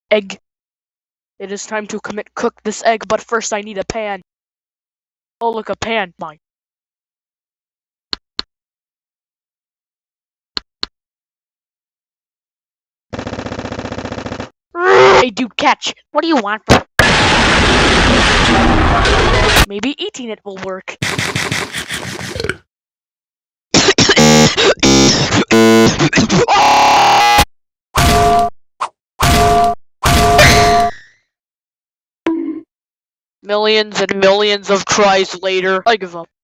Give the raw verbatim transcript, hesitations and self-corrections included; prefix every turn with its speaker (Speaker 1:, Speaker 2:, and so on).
Speaker 1: Egg. It is time to commit cook this egg, but first I need a pan. Oh look, a pan. Mine. Hey dude, catch! What do you want for- Maybe eating it will work. Millions and millions of cries later, I give up.